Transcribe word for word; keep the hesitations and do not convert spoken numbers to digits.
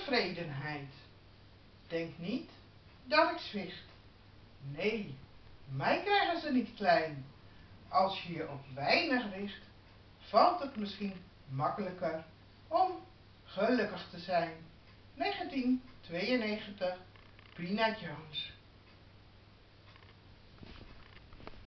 tevredenheid. Denk niet dat ik zwicht. Nee, mij krijgen ze niet klein. Als je je op weinig richt, valt het misschien makkelijker om gelukkig te zijn. negentien tweeënnegentig, Pina Jones.